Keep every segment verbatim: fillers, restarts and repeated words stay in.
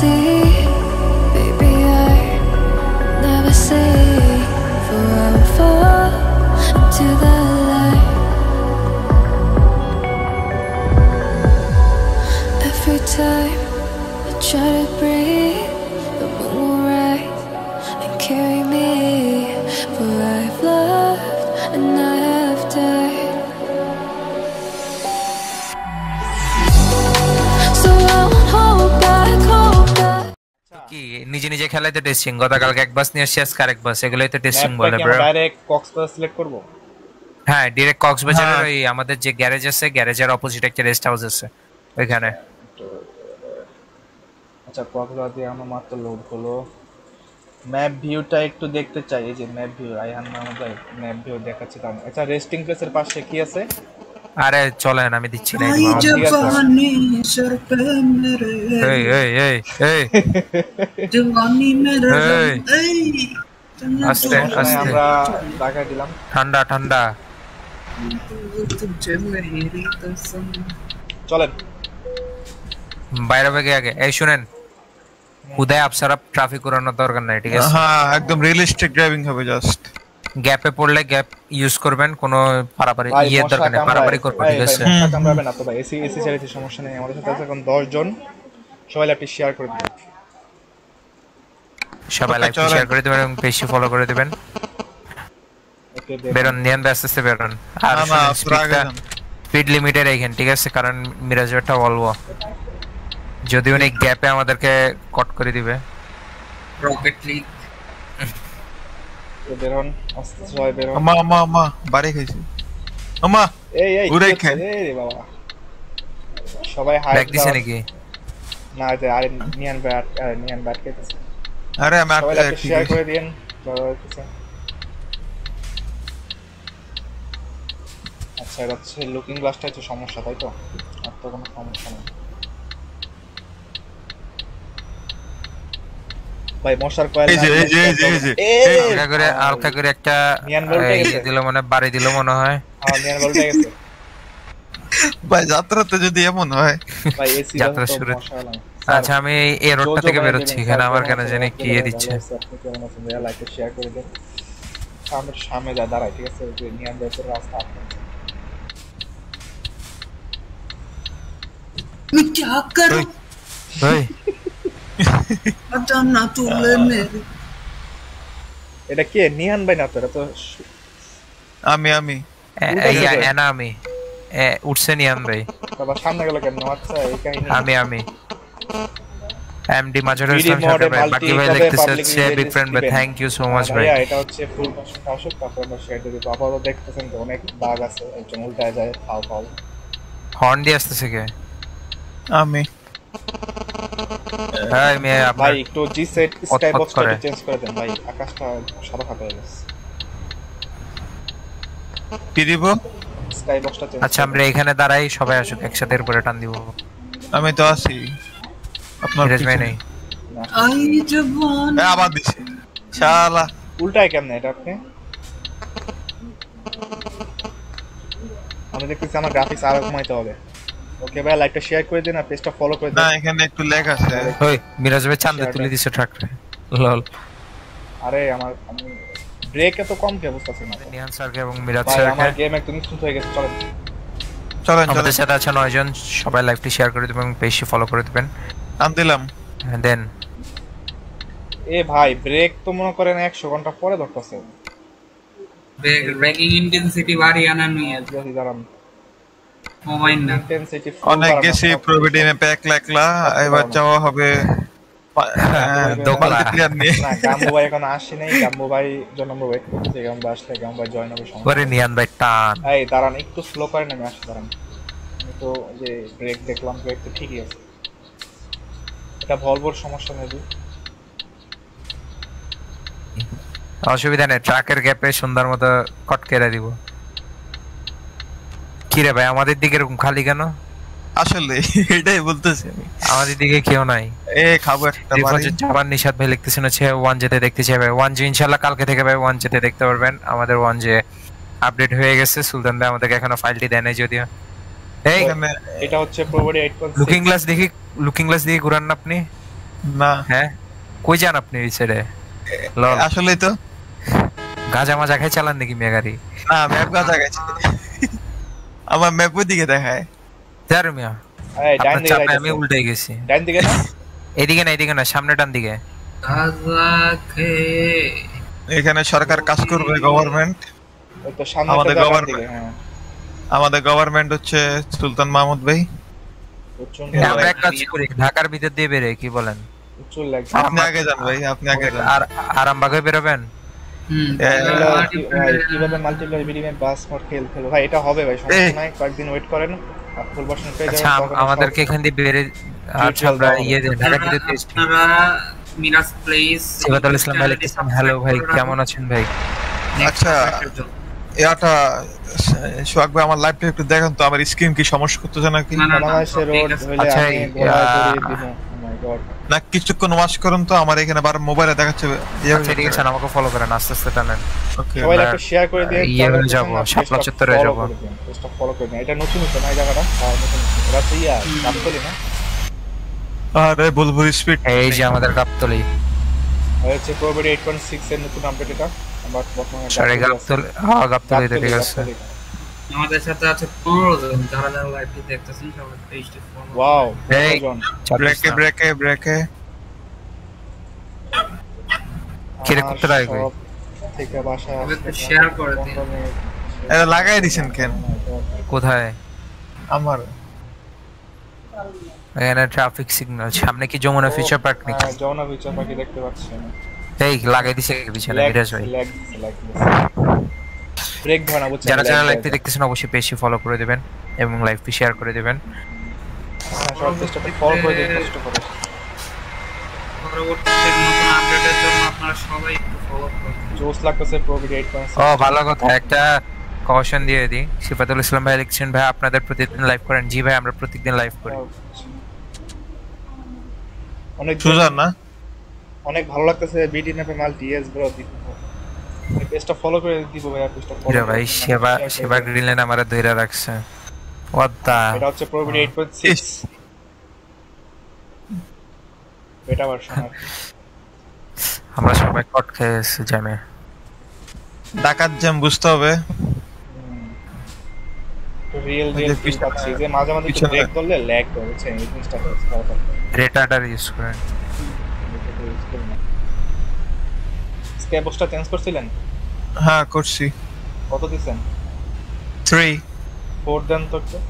see, baby, I never say, for I will fall into the light. Every time I try to breathe, the moon will rise and carry me, for I have loved and I have died. So I won't hold back, hold back. কি নিজে নিজে খেলাইতে testing গতকালকে এক বাস নিয়ে শেষ কারেক বাস এগুলোই তো testing বলে ব্রো। ডাইরেক্ট কক্সবাজার সিলেক্ট করব। হ্যাঁ ডাইরেক্ট কক্সবাজারের ওই আমাদের যে গ্যারেজ আছে গ্যারেজের অপোজিট একটা রেস্ট হাউস আছে ওইখানে। আচ্ছা কক্সবাজার দিয়ে আমার মাত্র লোড হলো। ম্যাপ ভিউটা একটু দেখতে চাই, এই যে ম্যাপ ভিউ আইহান নামে যায় ম্যাপ ভিউ দেখাচ্ছি তার। আচ্ছা রেস্টিং প্লেসের পাশে কি আছে? আরে চলেন আমি দিচ্ছি না। এই এই এই এই জওয়ানি মেরা এই আস্তে আস্তে আমরা ঢাকা দিলাম। ঠান্ডা ঠান্ডা চলেন বাইরে বেগে আগে। এই শুনেন উদয় আপসারা ট্রাফিক উড়ানোর দরকার নাই, ঠিক আছে? হ্যাঁ একদম রিয়েলিস্টিক ড্রাইভিং হবে, জাস্ট গ্যাপে পড়লে গ্যাপ ইউজ করবেন, কোনো পারাপারি ইয়ের দরকার নেই, পারাপারি করবেন, ঠিক আছে? কামড়াবে না তো ভাই, এসি এসি চালাতে সমস্যা নেই। আমাদের সাথে আছে এখন দশ জন, সবাই লাইভটি শেয়ার করে দিন। সবাই লাইভটি শেয়ার করে দিবেন এবং পেজটি ফলো করে দিবেন। ওকে বেরন নিয়ান ব্যস্ত আছে বেরন। আর স্পিড লিমিটের এইখান, ঠিক আছে? কারণ মিরাজটা বলবো যদি উনি গ্যাপে আমাদেরকে কট করে দিবে। রকেট লিগ বেরন আস্তে সবাই বেরন। আমা আমা আমা বাড়ি খাইছি আমা। এই এই উড়াই খাই রে বাবা, সবাই হাই ব্যাক দিছে নাকি? না যে আরে নিয়ান ব্যাট নিয়ান ব্যাট খেতেছে। আরে আমি সবাই লাইভটি শেয়ার করে দিন। বড় হচ্ছে আচ্ছা এটা হচ্ছে লুকিং গ্লাসটা হচ্ছে সমস্যা, তাই তো? আর তো কোনো সমস্যা নেই ভাই। মশার কয়েল এই যে এই যে এই যে এই হালকা করে হালকা করে একটা ইয়ে দিল মনে বাড়ি দিল মনে হয়। হ্যাঁ নিয়ান বলতে গেছে ভাই যাত্রাতে যদি এমন হয় ভাই এসি যাত্রা শুরু। আচ্ছা আমি এই রোডটা থেকে বের হচ্ছি, এখানে আমার কেন জানি কি এ দিচ্ছে। লাইক শেয়ার করে দেন। সামনে সামনে যা দাঁড়াই, ঠিক আছে? যে নিয়ান ব্যাটের রাস্তা আপনি मैं क्या करूं ভাই अच्छा ना तू ले मेरे। এটা কে? নিয়ান ভাই না তো? এটা তো আমি আমি এই এনা আমি এ উঠছে নিয়ান ভাই। বাবা সামনে গেল কেন? আচ্ছা এই কাহিনী। আমি আমি এমডি মাজরুল ইসলাম সরকার ভাই, বাকি ভাই দেখতেছে বিগ ফ্রেন্ড ভাই, থ্যাংক ইউ সো মাচ ভাই। এটা হচ্ছে ফুল ভার্সন আসুক, তারপর আমরা শেয়ার করে দেব। আপাতত দেখতেছেন তো অনেক বাগ আছে, একজন উল্টায় যায় ফাও ফাও। হর্ন দিয়ে আসতেছে কে? আমি হ্যাঁ মে ভাই একটু জি সেট স্কাই বক্সটা চেঞ্জ করে দেন ভাই, আকাশটা সাদা সাদা হয়ে গেছে। কি দিব? স্কাই বক্সটা চেঞ্জ। আচ্ছা আমরা এখানে দাঁড়াই, সবাই আসুক একসাথে এর উপরে টান দিব। আমি তো আছি আপনার পিছনে নেই। आई जवान এ আবার দিছে শালা। উল্টায় কেমনে এটা আপনি? আমি দেখতেছি আমার গ্রাফিক্স আরো কমাইতে হবে। ওকে ভাই লাইকটা শেয়ার করে দিন আর পেজটা ফলো করে দিন। না এখানে একটু ল্যাগ আছে। ওই মিরাজ ভাই চাঁদে তুলে দিছে ট্রাকটা লল। আরে আমার আমি ব্রেক এত কম কে বুঝতাছি না। নিহান স্যারকে এবং মিরাজ ভাই স্যারকে আমার গেম একদম স্মুথ হয়ে গেছে। চলেন চলেন আমাদের চলেন সাথে আছে নয় জন, সবাই লাইভটি শেয়ার করে দিবেন এবং পেজটি ফলো করে দিবেন। আন দিলাম দেন এ ভাই ব্রেক তো মনে করেন একশো ঘন্টা পরে ধরতেছে। ब्रेक ब्रेकिंग इंटेंसिटी बारी आना नहीं है যদি দাঁড়ান মোবাইল না ইন্টেনসিটি অনেক গেছি প্রভিডেন্টে প্যাক লাগলা, এবার যাওয়া হবে দোকানে ক্লিয়ার নিয়ে। না গাম্বু ভাই এখন আসে নাই, গাম্বু ভাই জন্য আমরা ওয়েট করতেছি। গাম্বু আসলে গাম্বু ভাই জয়েন হবে সময়। করে নিহান ভাই টান। এই দাঁড়ান একটু স্লো করেন, আমি আসি দাঁড়ান। আমি তো যে ব্রেক দেখলাম, ব্রেক তো ঠিকই আছে। এটা ভলভোর সমস্যা নেই। অসুবিধা নেই, ট্রাকের গ্যাপে সুন্দর মতো কট কেটে দিব। কি রে ভাই আমাদের দিকে এরকম খালি কেন? আসলে এটাই বলতেছি আমি, আমাদের দিকে কেউ নাই। এ খাবো একটা বাড়ি। জাপান নিশাদ ভাই লিখতেছেন হচ্ছে ওয়ান জেতে দেখতে চাই ভাই। ওয়ান জি ইনশাআল্লাহ কালকে থেকে ভাই ওয়ান জেতে দেখতে পারবেন। আমাদের ওয়ান জে আপডেট হয়ে গেছে। সুলতান ভাই আমাদেরকে এখনো ফাইলটি দেয় নাই যদিও। এই এটা হচ্ছে প্রবাবলি আট পয়েন্ট সিক্স লুকিং গ্লাস দেখি, লুকিং গ্লাস দিয়ে ঘুরান না আপনি। না হ্যাঁ কই যান আপনি এই সাইডে লল আসলেই তো গাজা মাজা খাই চালান নাকি মেয়ে গাড়ি না ম্যাপ গাজা গেছে আমার ম্যাপ দিকে দেখায় যার মিয়া এই ডান আপনার দিকে চাপে যাইতেছে। আমি উল্টে গেছি ডান দিকে না এদিকে না এদিকে না সামনে ডান দিকে গাজা খেয়ে এখানে সরকার কাজ করবে গভর্নমেন্ট ওই তো সামনে আমাদের ডান government- দিকে হ্যাঁ আমাদের গভর্নমেন্ট হচ্ছে সুলতান মাহমুদ ভাই প্রচন্ড আমরা এক কাজ করি ঢাকার ভিতর দিয়ে বেরে কি বলেন প্রচুর লাগছে আপনি আগে যান ভাই আপনি আগে যান আর আরামবাগে বেরোবেন হুম কিভাবে মাল্টিপ্লায়ার ভিডিও বাস মোড খেল খেলো ভাই এটা হবে ভাই সমস্যা নাই কয়েকদিন ওয়েট করেন আর ফুল ভার্সন পেয়ে আচ্ছা যাবেন আম- তখন আমাদেরকে এখান দিয়ে বেরে আচ্ছা আমরা ইয়ে দিয়ে ঢাকার ভিতর দিয়ে আপনারা মিরাজ প্লেস সিবাতুল ইসলাম ভাই লিখতেছেন হ্যালো ভাই কেমন আছেন ভাই আচ্ছা এটা সোহাগ ভাই আমার লাইভটা একটু দেখেন তো আমার স্ক্রিন কি সমস্যা করতেছে নাকি না, না, বাংলাদেশের ঠিক রোড আছে। হইলে আচ্ছা, আমি এই, গোলায় আহ, দড়িয়ে দিব ও মাই গড না কিছুক্ষণ ওয়াচ করুন তো আমার এখানে বার মোবাইলে দেখাচ্ছে ইয়ে আচ্ছা ঠিক আছে আমাকে ফলো করেন আস্তে আস্তে টানেন ওকে সবাই আমরা একটা শেয়ার করে দিয়ে ইয়ে হয়ে যাবো, শাপলা চত্বরে যাবো। পেজটা ফলো করে দিন এটা নতুন নতুন এই জায়গাটা হ্যাঁ নতুন নতুন। এটা তো ইয়া নাম করি না আরে বুলবুল স্পিড এই যে আমাদের গাবতলি আর হচ্ছে প্রবাবিলিটি এইট পয়েন্ট সিক্স এর নতুন আপডেট এটা আমার বর্তমানে সরি গাবতলি হ্যাঁ গাবতলি তো ঠিক আছে আমাদের সাথে আছে পনেরো জন যারা যারা লাইভটি দেখতেছেন সবাই পেজটি ফলো ওয়াও এই জন ব্রেকে ব্রেকে ব্রেকে কিরে করতে রাখ ভাই থেকে বাসায় তবে আসতে একটু share করে দিন। পনেরো মিনিট। এটা লাগাই দিছেন কেন কোথায় আমার এখানে ট্রাফিক সিগন্যাল সামনে কি যমুনা ফিচার পার্ক নাকি হ্যাঁ, যমুনা ফিচার পাখি দেখতে পাচ্ছি আমি। এই লাগাই দিছে পিছনে Lag মিরাজ ভাই দিছে, lag দিছে, lag দিছে। ব্রেক ধরে না বুঝছেন যারা lag যারা দেয়। লাইভটি দেখতেছেন অবশ্যই পেজটি ফলো করে দিবেন এবং লাইভটি শেয়ার করে দিবেন হ্যাঁ, সব চেষ্টা করে ফলো করে দিন কষ্ট করে পরবর্তীতে নতুন আপডেটের জন্য আপনারা সবাই একটু ফলো করুন জোস লাগতেছে প্রবাবিলিটি এইট পয়েন্ট ও ভালো কথা একটা কশন দিয়ে দিই সিফাতুল ইসলাম ভাই লিখছেন ভাই আপনাদের প্রতিদিন লাইভ করেন জি ভাই আমরা প্রতিদিন লাইভ করি অনেক সুজান না অনেক ভালো লাগতেছে বিডি ন্যাপে মাল টিএস ব্রো দিব এই পেজটা ফলো করে দিব ভাই পেজটা ফলো রে ভাই সেবা সেবা গ্রিনলাইন আমারে ধইরা রাখছে হোয়াট দা এটা হচ্ছে probability eight point six beta version আর আমরা সবাই কট খেয়েছি জ্যামে ডাকাত জ্যাম বুঝতে হবে রিয়েল ওই যে রিয়েল ফিল পিছনে- পাচ্ছি যে মাঝে মাঝে একটু পিছনে- ব্রেক করলে ল্যাগ করে বুঝছেন এই জিনিসটা হচ্ছে খারাপ রেটাটার ইউজ করেন স্কেপসটা চেঞ্জ করছিলেন হ্যাঁ করছি কত দিছেন থ্রি ফোর দেন তো একটু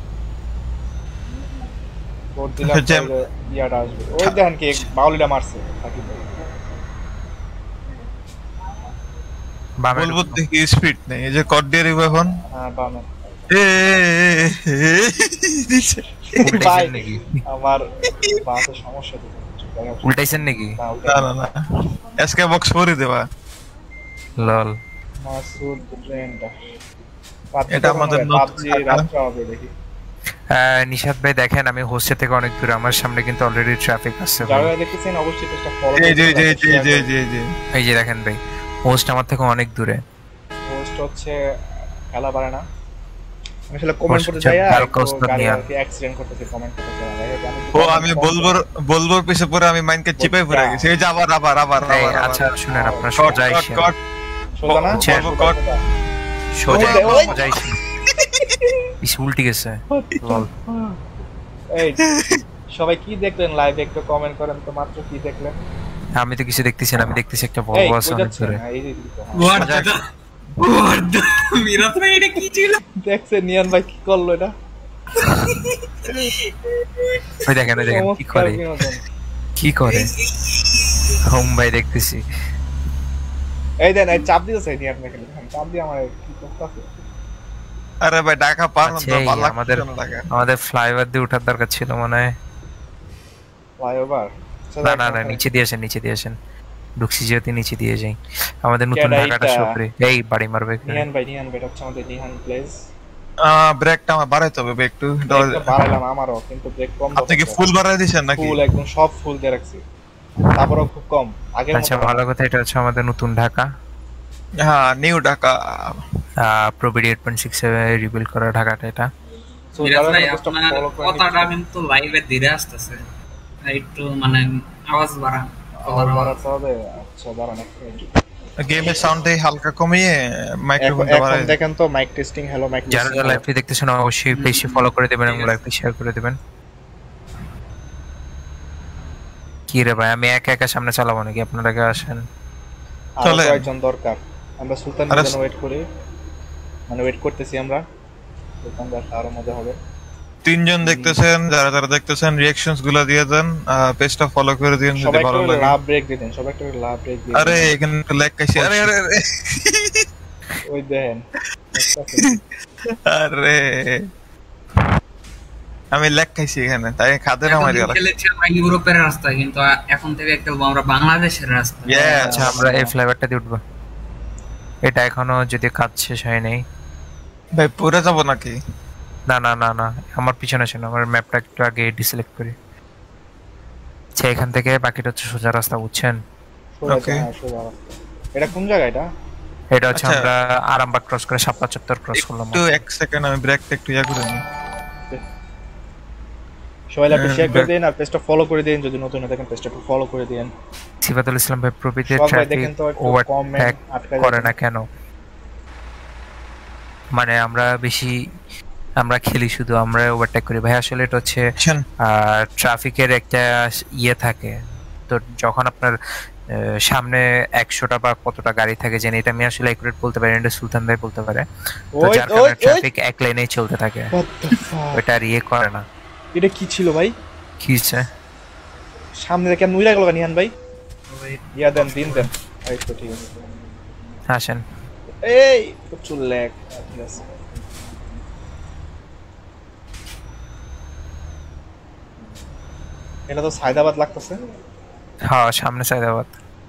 ফোর দিলাম আচ্ছা, জ্যাম- তাহলে ইয়াটা আসবে ওই দেখেন কি বাউলিটা মারছে সাকিব ভাই বামে হ্যাঁ, বলবো দেখি স্পিড নেই এই যে কট দিয়ে দিব এখন হ্যাঁ বামে এ, এ, এ, এ, দিছে। উল্টাইছেন ভাই নাকি আমার বাসে সমস্যা দিচ্ছে উল্টাইছেন নাকি না না না না এসকে বক্স পরে দেবা লল মাসুদ ট্রেনটা এটা আমাদের নতুন পাবজি ঢাকা। রাত্রে হবে দেখি আহ, নিশাত ভাই দেখেন আমি হোস্টেল থেকে অনেক দূরে আমার সামনে কিন্তু অলরেডি ট্রাফিক আছে ভাই। যারা দেখতেছেন অবশ্যই পেজটা ফলো জি জি জি জি জি জি জি এই যে দেখেন ভাই হোস্ট আমার থেকে অনেক দূরে পোস্ট হচ্ছে খেলা পারে না আমি আসলে কমেন্ট Post করতে হচ্ছে যাই আর হালকা উস্তাদ গাড়ি নিয়া। আর কি অ্যাক্সিডেন্ট করতেছে কমেন্ট করতে যাই ভাই আমি ও আমি বলবোর বলবোর পিছে পরে আমি মাইন্ডকে চিপাই পড়ে গেছি এই যে আবার আবার আবার এই, আবার আচ্ছা শুনেন আপনার কট সোজা কট এসে কট সোজা না হচ্ছে, সোজা, কট। সোজা। সোজা ওই, ওই। সোজা এসে ইস উল্টি গেছে লল এই সবাই কি দেখলেন লাইভে একটু কমেন্ট করেন তো মাত্র কি দেখলেন আমি তো কিছু দেখতেছি না আমি দেখতেছি একটা এই ভলভো আছে কই অনেক যাচ্ছেন? দূরে হ্যাঁ, এই যে দিদি তো। What the What the Miraj ভাই এটা কি ছিল দেখছে নিয়ান ভাই কি করলো এটা ওই দেখেন ওই দেখেন কি চমৎকার করে বিনোদন। কি করে হোম ভাই দেখতেছি এই দেন এই চাপ দিতেছে নিয়ান ভাই খালি। হ্যাঁ, চাপ দিয়ে আমার কি করতেছে আরে ভাই ঢাকা পার না আচ্ছা, তো এই ভালো আমাদের লাগছে না ঢাকা আমাদের ফ্লাইওভার দিয়ে ওঠার দরকার ছিল মনে হয় ফ্লাইওভার না না না নিচে দিয়ে আসেন নিচে দিয়ে আসেন ঢুকছি যেহেতু নিচে দিয়ে যাই আমাদের নতুন কেডা ঢাকাটা এইটা? সপরে এই বাড়ি মারবে এখানে। নিয়ান ভাই নিয়ান ভাই এটা হচ্ছে আমাদের নিহান প্লেস ব্রেকটা আমার বাড়াইতে হবে ভাই একটু ব্রেকটা বাড়াইলাম আমারও কিন্তু ব্রেক কম আপনি কি ফুল বাড়াই দিয়েছেন নাকি ফুল একদম সব ফুল দিয়ে রাখছি তারপরেও খুব কম আগের আচ্ছা মতো ভালো কথা এটা হচ্ছে আমাদের নতুন ঢাকা হ্যাঁ নিউ ঢাকা প্রবিডি এইট পয়েন্ট সিক্স রিবিল করা ঢাকাটা এটা So, মিরাজ যারা ভাই request টা আপনার follow করে কথাটা নিচ্ছে। কিন্তু লাইভে ধীরে আসতেছে একটু মানে আওয়াজ বাড়া আওয়াজ বাড়াতে হবে। আচ্ছা দাঁড়ান একটু, গেমের সাউন্ডটাই হালকা কমিয়ে এখন মাইক্রোফোনটা এখন বাড়াই। দেখেন তো মাইক টেস্টিং, হ্যালো মাইক যারা যারা লাইভটি দেখতেছেন অবশ্যই পেজটি ফলো করে দিবেন এবং ঠিক আছে। লাইভটি শেয়ার করে দিবেন। কি রে ভাই, আমি একা একা সামনে চালাবো নাকি? আপনারা আগে আসেন। আরো চলেন। কয়েকজন দরকার। আমরা সুলতান আরে জন্য ওয়েট করি, মানে ওয়েট করতেছি আমরা। সুলতান ভাই আরো মজা হবে। তিনজন দেখতেছেন, যারা যারা দেখতেছেন রিঅ্যাকশনস গুলো দিয়ে দেন, পেজটা ফলো করে দিন যদি সবাই ভালো একটু লাগে। লাভ ব্রেক দিতেন, সবাই একটু লাভ ব্রেক দিতেন। আরে এখানে একটু ল্যাগ খাইছি। আরে আরে আরে ওই দেখেন আরে আমি ল্যাগ খাইছি এখানে, তাই খাদে না মারি গেল। খেলেছিলাম ইউরোপের রাস্তায়, কিন্তু এখন থেকে খেলবো আমরা বাংলাদেশের রাস্তায়। আচ্ছা আমরা এই ফ্লেভারটা দিয়ে উঠবো। এটা এখনো যদি কাজ শেষ হয় নাই। ভাই পড়ে যাব নাকি? না না না না, আমার পিছনে ছিল, আমার ম্যাপটা একটু আগে ডিসিলেক্ট করি। আচ্ছা এখান থেকে বাকিটা হচ্ছে সোজা রাস্তা, বুঝছেন? সোজা Okay. হ্যাঁ, সোজা রাস্তা। এটা কোন জায়গা এটা? এটা হচ্ছে আচ্ছা। আমরা আরামবাগ ক্রস করে শাপলা চত্বর ক্রস করলাম। একটু এক সেকেন্ড আমি ব্রেকটা একটু ইয়া করে নিই। সবাই লাইভটা হ্যাঁ, শেয়ার করে back- দিন আর পেজটা ফলো করে দিন, যদি নতুন হয়ে থাকেন পেজটা একটু ফলো করে দিন। সিফাতুল ইসলাম ভাই, প্রকৃতির সবাই ট্রাফিক দেখেন তো একটু ওভারটেক comment আটকা করে যাচ্ছে। না কেন? মানে আমরা বেশি আমরা খেলি শুধু, আমরা ওভারটেক করি ভাই। আসলে এটা হচ্ছে বুঝছেন? ট্রাফিকের একটা ইয়ে থাকে। তো যখন আপনার আহ, সামনে একশোটা বা কতটা গাড়ি থাকে, জেনে এটা আমি আসলে একুরেট বলতে পারি না, এটা সুলতান ভাই বলতে পারে। তো ওই যার ওই কারণে ওই ট্রাফিক এক লাইনেই চলতে থাকে, what the fuck? ওইটা আর ইয়ে করে না। এটা কি ছিল ভাই? কি হচ্ছে? সামনে দেখে নুইরা গেল নিহান ভাই। সবাই ইয়া দেন, দিন দেন। এই তো ঠিক আছে। আসেন। এই প্রচুর ল্যাগ। ঠিক আছে। এটা তো সায়দাবাদ লাগতেছে। হ্যাঁ সামনে সাইদাবাদ।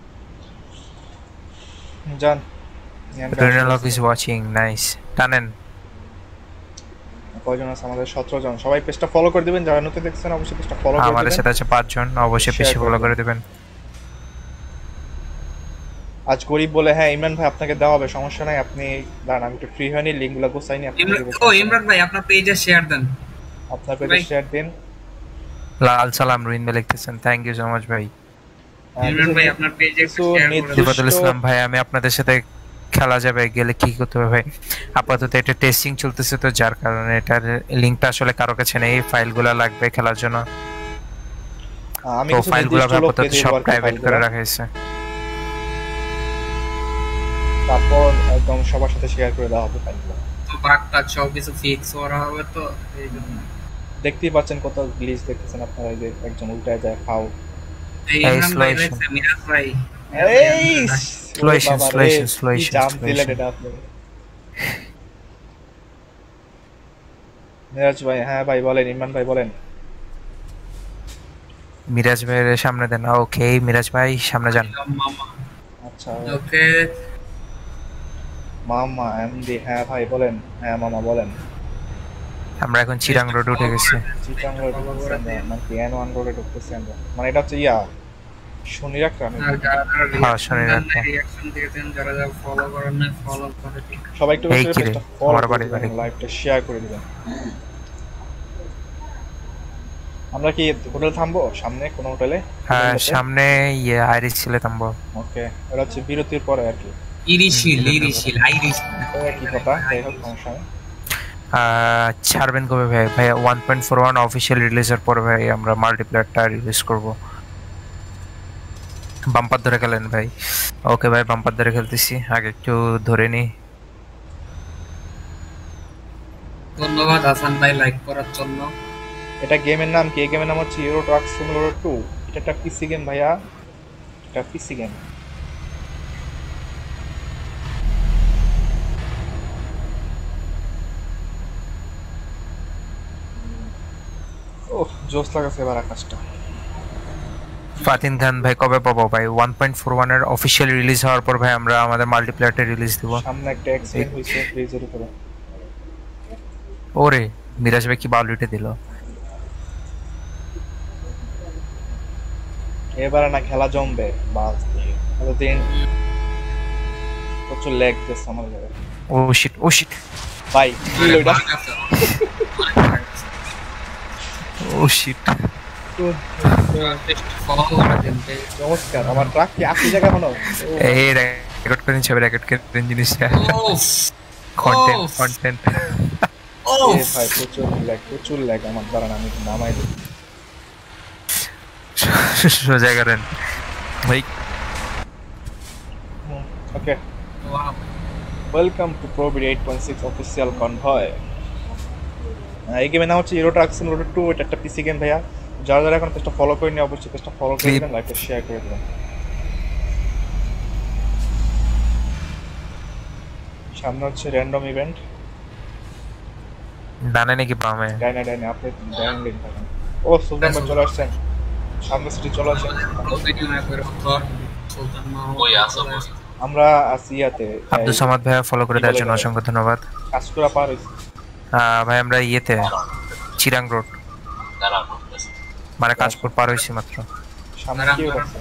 জান নিহান ভাই রিনাল আসলে অফ ইজ ওয়াচিং, নাইস। টানেন। কয়জন আছে আমাদের? সতেরো জন। সবাই পেজটা ফলো করে দিবেন, যারা নতুন দেখছেন অবশ্যই পেজটা ফলো করে আমাদের দিবেন। সাথে আছে পাঁচজন, অবশ্যই বেশি Share ফলো করে করে দিবেন। আজ গরিব বলে, হ্যাঁ ইমরান ভাই আপনাকে দেওয়া হবে, সমস্যা নাই। আপনি দাঁড়ান, আমি একটু ফ্রি হয়নি, লিঙ্কগুলো গোছাইনি। আপনি ইমরান, ও ইমরান ভাই আপনার পেজে শেয়ার দেন। আপনার পেজে ভাই। শেয়ার দিন। লাল সালাম রুইন ভাই লিখতেছেন, থ্যাংক ইউ সো মাচ ভাই। আহ, ইমরান কিছু ভাই নি- আপনার পেজে কিছু শেয়ার করে নির্দিষ্ট- দেন। সিফাতুল ইসলাম ভাই, আমি আপনাদের সাথে খেলা যাবে গেলে কি করতে হবে ভাই? আপাতত এটা টেস্টিং চলতেছে, তো যার কারণে এটার লিংকটা আসলে কারো কাছে নেই। ফাইলগুলো লাগবে খেলার জন্য, আহ, আমি তো কিছু ফাইলগুলো নির্দিষ্ট লোককে আপাতত দিব সব আর কি প্রাইভেট করে ফাইলগুলো। রাখা হয়েছে। তারপর একদম সবার সাথে শেয়ার করে দেওয়া হবে ফাইলগুলো। তো বাগ টাগ সব কিছু ফিক্স করা হবে, তো এই জন্য। দেখতেই পাচ্ছেন কত গ্লিচ দেখতেছেন আপনারা, এই যে একজন উল্টায় যায় খাও। এই এই ইমরান ভাই slow দেখছে, মিরাজ ভাই। এই Slow ওরে action, বাবা slow রে, action, slow কি action, জাম্প slow দিলেন action। এটা আপনি। মিরাজ ভাই, হ্যাঁ ভাই বলেন, ইমরান ভাই বলেন। মিরাজ ভাইয়ের সামনে দেন। ওকে মিরাজ ভাই সামনে যান। মামা। আচ্ছা ওকে মামা এমডি, হ্যাঁ ভাই বলেন। হ্যাঁ মামা বলেন। আমরা এখন চিরাং রোড উঠে গেছি। চিটাং রোড ঢুকতেছি আমরা, মানে এন ওয়ান রোডে ঢুকতেছি আমরা। মানে এটা হচ্ছে ইয়া শনি রাখা। আর যারা হ্যাঁ, শোনেন একটা। রিঅ্যাকশন দিয়েছেন, যারা যারা ফলো করেন না ফলো করে দিন। সবাই একটু এই বেশি কি রে, পেজটা ফলো আমার করে বাড়ি দিবেন, বাড়ি। লাইভটা শেয়ার করে দিবেন। আমরা কি হোটেল থামবো সামনে কোনো হোটেলে? হ্যাঁ সামনে ইয়ে আইরিশ ছিল থামবো। ওকে, এটা হচ্ছে বিরতির পরে আর কি। ইরিশিল ইরিশিল আইরিশ ওই একই কথা, যাই হোক সমস্যা নেই। আহ, ছাড়বেন কবে ভাই? ভাই one point four one official রিলিজের পর ভাই আমরা মাল্টিপ্লেয়ারটা রিলিজ করব। বাম্পার ধরে খেলেন ভাই। ওকে ভাই বাম্পার ধরে খেলতেছি, আগে একটু ধরে নি। ধন্যবাদ হাসান ভাই লাইক করার জন্য। এটা গেমের নাম কি? এই গেমের নাম হচ্ছে ইউরো ট্রাক সিমুলেটর টু। এটা একটা পিসি গেম ভাইয়া, এটা পিসি গেম। ওহ জোস লাগাছে এবার আকাশটা। ফাতিন খান ভাই কবে পাবো ভাই? ওয়ান পয়েন্ট ফোর ওয়ান এর অফিসিয়াল রিলিজ হওয়ার পর ভাই আমরা আমাদের মাল্টিপ্লেয়ারটা রিলিজ দিব। সামনে একটা অ্যাক্সিডেন্ট হয়েছে ব্রিজের উপরে। ওরে মিরাজ ভাই কি বাউলিটে দিল। এবারে না খেলা জমবে বাস দিয়ে। এতদিন প্রচুর ল্যাগ দিচ্ছে আমার জায়গায়। ও শিট ও শিট ভাই কি হলো এটা? ও শিট। তো ফলো করে দিন নমস্কার আমার ট্রাক কি আশি জায়গা এখনো এই রেকর্ড করে নিচ্ছে রেকর্ড করে জিনিসটা ওফ কন্টেন্ট কন্টেন্ট ওফ এ ভাই প্রচুর ল্যাগ প্রচুর ল্যাগ আমার দাঁড়ান আমি নামাই দিই সোজা করেন ভাই ওকে ওয়াও ওয়েলকাম টু প্রোবিড eight point six official convoy এই গেমের নাম হচ্ছে ইউরো ট্রাক সিমুলেটর টু এটা একটা পিসি গেম ভাইয়া যারা যারা এখন পেজটা ফলো করেনি অবশ্যই পেজটা ফলো করে দেবেন লাইকটা শেয়ার করে দেবেন সামনে হচ্ছে র্যান্ডম ইভেন্ট ডানে নাকি বামে ডাইনা ডাইনা আপনি ডাইনা লিঙ্ক থাকেন ও সুলতান ভাই চলে আসছেন সামনে সিটি চলে আসছেন ভিডিও না করে ধর সুলতান মা ওই আসো আমরা আছি ইয়াতে আব্দুল সামাদ ভাইয়া ফলো করে দেওয়ার জন্য অসংখ্য ধন্যবাদ কাজকুরা পার হইছে আহ, ভাই আমরা ইয়েতে চিরাং রোড মানে কাজপুর পার হয়েছি মাত্র সামনে কি হচ্ছে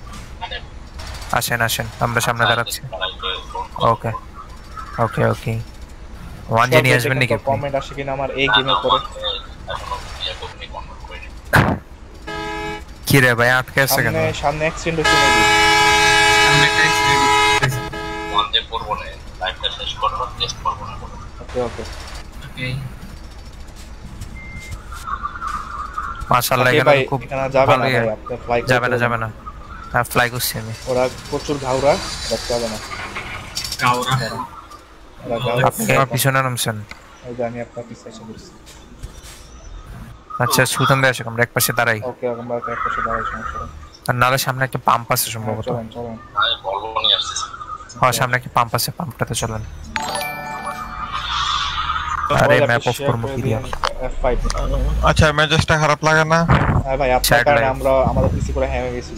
আসেন আসেন আমরা সামনে দাঁড়াচ্ছি ওকে ওকে ওকে ওয়ান জি নিয়ে আসবেন নাকি কমেন্ট আসে কিনা আমার এই গেমের পরে কি রে ভাই আটকে আছে কেন সামনে সামনে অ্যাক্সিডেন্ট হচ্ছে নাকি আমরা একটা এক্সিডেন্ট মন্দে পড়বো না লাইভটা শেষ করবো টেস্ট করবো না ওকে ওকে ওকে মাশাআল্লাহ ওকে এখানে ভাই খুব এখানে যাবে না ভালোই ভাই আপনি ফ্লাই যাবে না যাবে না হ্যাঁ ফ্লাই করছি আমি ওরা প্রচুর ঘাউরা দেখতে হবে না কাউরা ওরা ঘাউরা আপনি কি আমার পিছনে নামছেন ওই যে আমি আপনার পিছনে এসে বলছি আচ্ছা সুলতান ভাই আসুক আমরা এক পাশে দাঁড়াই ওকে আমরা একটা পাশে দাঁড়াই সমস্যা নেই আর নাহলে সামনে একটা পাম্প আছে সম্ভবত চলেন চলেন আমি বলবো নিয়ে আসতেছি হ্যাঁ সামনে একটা পাম্প আছে পাম্পটাতে চলেন আরে ম্যাপ অফ করবো কি দিয়া এফ ফাইভ আচ্ছা মেজাজটা খারাপ লাগে না হ্যাঁ ভাই আপনার Chat কারণে live. আমরা আমাদের পিসি করে হ্যাং হয়ে গেছিল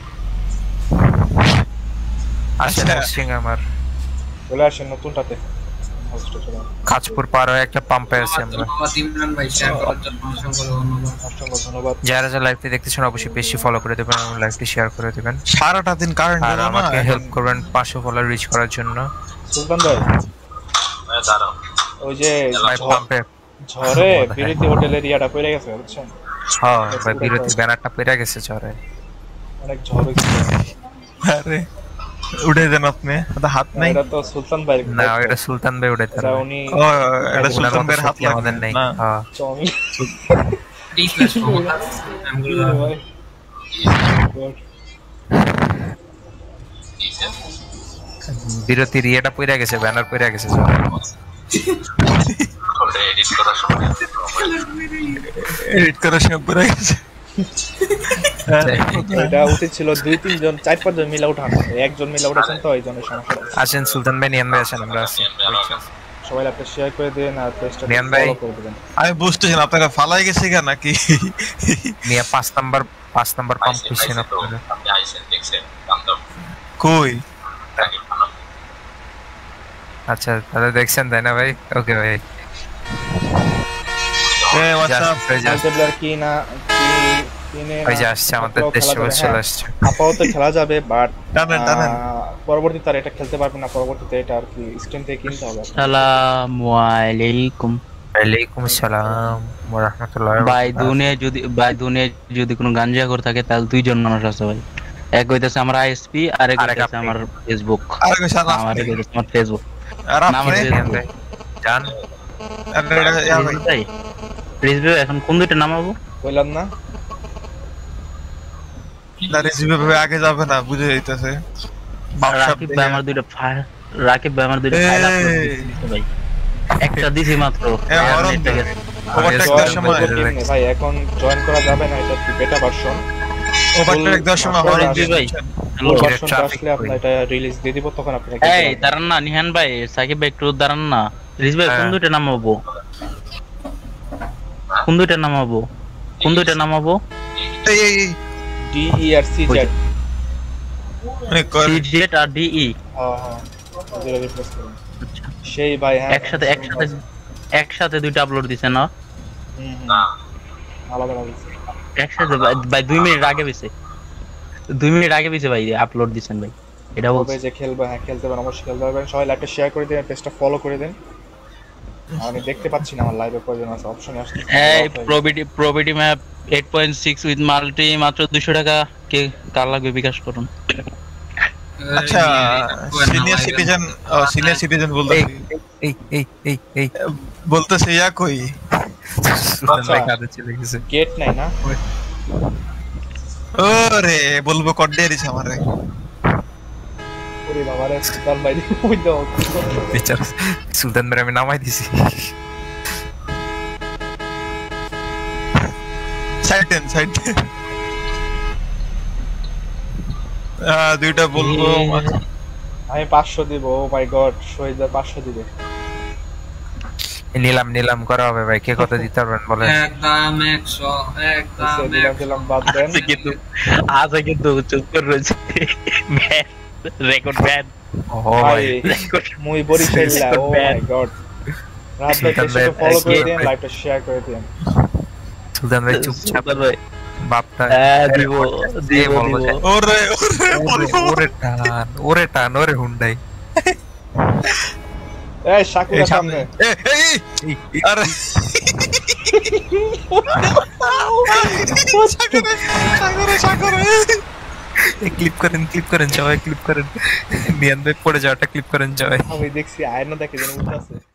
আসেন আচ্ছা। হোস্টিং আমার চলে আসেন নতুনটাতে হোস্টে চলে কাজপুর পার হয়ে একটা পাম্পে আছি আমরা ধন্যবাদ ইমরান ভাই শেয়ার করার জন্য অসংখ্য ধন্যবাদ অসংখ্য ধন্যবাদ যারা যারা লাইভটি দেখতেছেন অবশ্যই বেশি ফলো করে দেবেন এবং লাইভটি শেয়ার করে দেবেন সারাটা দিন কারেন্ট আর গেল না আমাকে এখন। হেল্প করবেন পাঁচশো ফলোয়ার রিচ করার জন্য সুলতান ভাই হ্যাঁ দাঁড়াও ওই যে ভাই ঝড়- পাম্পে ঝড়ে বিরতি হোটেলের ইয়াটা পড়ে গেছে বুঝছেন হ্যাঁ ভাই বিরতি ব্যানারটা পেরা গেছে ঝড়ে অনেক ঝড় হয়েছে আরে উঠে দেন আপনি ওটা হাত নাই এটা তো সুলতান ভাই না এটা সুলতান ভাই উঠে এটা উনি ও এটা সুলতান ভাইয়ের হাত লাগে আমাদের নেই না হ্যাঁ চমি প্লিজ প্রেস ক্ষমতা আমগুলো ভাই বিরতির ইয়েটা পইরা গেছে ব্যানার পইরা গেছে ঝড়ে এডিট করার সময় এডিট করার সময় পুরো গেছে এটা উচিত ছিল দুই তিনজন চার পাঁচজন মিলে উঠানো একজন মিলে উঠেছেন তো এই জন্য সমস্যা হচ্ছে। আসেন সুলতান ভাই নিয়ান ভাই আসেন আমরা আছি সবাই একটা শেয়ার করে দেন আর পেজটা রিয়ান ভাই। ফলো করে দেবেন আমি বুঝতেছি না আপনাকে ফালাই গেছে কেন নাকি নিয়ে পাঁচ নাম্বার পাঁচ নাম্বার পাম্প আইসেন খুঁজছেন আইসেন তো আপনারা আপনি আইসেন দেখছেন বান্ধব কই ট্র্যাকিং ভালো আচ্ছা তাহলে দেখছেন তাই না ভাই ওকে ভাই এ হোয়াটসঅ্যাপ Just- just- মাল্টিপ্লেয়ার কি না কি কিনে ওই যে আসছে আমাদের তারপরেও দেশ খেলা যাবে, চলে হ্যাঁ। আসছে আপাতত খেলা যাবে বাট টানেন টানেন পরবর্তীতে আর এটা খেলতে পারবেন না পরবর্তীতে এটা আর কি স্ক্রিন থেকে কিনতে হবে আপনার। আসসালামু আলাইকুম ওয়ালাইকুম আসসালাম ওয়া রাহমাতুল্লাহি ওয়া ভাই বারাকাতুহু। দুনিয়া যদি ভাই দুনিয়া যদি কোনো গাঞ্জা করে থাকে তাহলে দুইজন মানুষ আছে ভাই এক হইতেছে আমার আইএসপি আর এক আর এক হইতেছে আপনি। আমার ফেসবুক আর কই সালা আমার এক হইতেছে আমার ফেসবুক আর না, আপনি আমার নিয়ান ভাই জান আরে এটা- ইয়া ভাই, ভাই প্লিজ ভাই এখন কোন দুইটা নামাবো বললাম না না রেসিপি ভাবে আগে যাবে না বুঝে যাইতেছে রাকিব ভাই আমার দুইটা ফাইল রাকিব ভাই আমার দুইটা ফাইল এই। আপলোড দিয়েছে ভাই একটা দিছি মাত্র এ, আর হরণ নেটটা দে। গেছে। ওভারটেক জয়েন দেওয়ার সময় করবো কেমনে ভাই এখন জয়েন করা যাবে না এটা কি বেটা ভার্সন ওভারটেক দেওয়ার সময় full- হরণ জি ভাই হ্যালো কি রে, ভার্সনটা traffic আসলে আপনার কই? এটা রিলিজ দিয়ে দিব তখন আপনারা এই দাঁড়ান না নিহান ভাই সাকিব ভাই একটু দাঁড়ান না রিজ ভাই কোন হ্যাঁ। দুইটা নামাবো কোন দুইটা নামাবো কোন দুইটা নামাবো এই এই এই, D E R C Z মানে কর- সিজেট আর ডিই হ্যাঁ হ্যাঁ ওদের রিপ্লেস করুন সেই ভাই হ্যাঁ একসাথে একসাথে একসাথে দুইটা আপলোড দিছে না হুম, হুম, না আলাদা আলাদা দিছে। একসাথে ভাই- ভাই দুই মিনিট আগে দিছে দুই মিনিট আগে দিছে ভাই আপলোড দিছেন ভাই এটা কবে বলছি যে খেলবে হ্যাঁ খেলতে পারেন অবশ্যই খেলতে পারবেন সবাই লাইভটা শেয়ার করে দিন পেজটা ফলো করে দিন আমি দেখতে পাচ্ছি না আমার লাইভে কয়জন আছে অপশনে আসছে এই প্রবিটি প্রবিটি map eight point six with multi মাত্র দুইশো টাকা কে কার লাগবে বিকাশ করুন। আচ্ছা সিনিয়র সিটিজেন সিনিয়র সিটিজেন বলতে এই এই এই এই বলতেছে ইয়া কই সুলতান ভাই কাছে চলে গেছে গেট নাই না ওরে বলবো কড্ডে দিছে আমারে ওরে বাবা রে সুলতান ভাই ওই দাও বেচারা সুলতান ভাই আমি নামাই দিছি সাইড দেন সাইড আ দুইটা বলবো আমি পাঁচশো দিব ও মাই গড শহীদ পাঁচশো দিবে নিলাম নিলাম করা হবে ভাই কে কত দিতে পারবেন বলেন একদম একশো একদম দিলাম দিলাম বাদ দেন কিন্তু আজ কিন্তু চুপ করে রয়েছে রেকর্ড ব্যান ও ভাই মুই বরিশাল ও মাই গড রাত থেকে ফলো করে দেন লাইভটা শেয়ার করে দেন সুলতান ভাই চুপচাপ ভাই বাপটা দিব দিব ওরে ওরে ওরে টান ওরে টান ওরে হুন্ডাই এই সাকুরা সামনে এই এই আরে সাকুরা সাকুরা সাকুরা এই ক্লিপ করেন ক্লিপ করেন সবাই ক্লিপ করেন নিয়ান ভাই পড়ে যাওয়াটা ক্লিপ করেন সবাই আমি দেখছি আয়না দেখে যেন উঠতেছে